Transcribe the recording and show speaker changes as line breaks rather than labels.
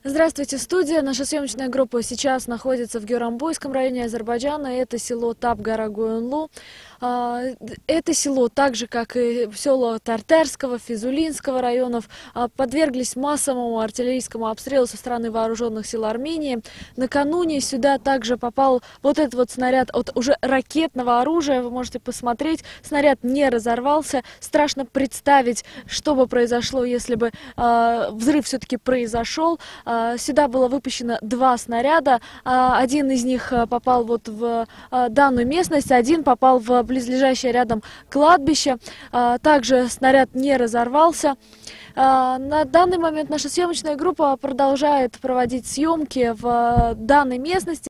Здравствуйте, студия. Наша съемочная группа сейчас находится в Гюрамбойском районе Азербайджана. Это село Тап-Гора-Гуэнлу. Это село, так же как и села Тартерского, Физулинского районов, подверглись массовому артиллерийскому обстрелу со стороны вооруженных сил Армении. Накануне сюда также попал вот этот вот снаряд от уже ракетного оружия. Вы можете посмотреть, снаряд не разорвался. Страшно представить, что бы произошло, если бы взрыв все-таки произошел. Сюда было выпущено 2 снаряда. Один из них попал вот в данную местность, один попал в близлежащее рядом кладбище. Также снаряд не разорвался. На данный момент наша съемочная группа продолжает проводить съемки в данной местности.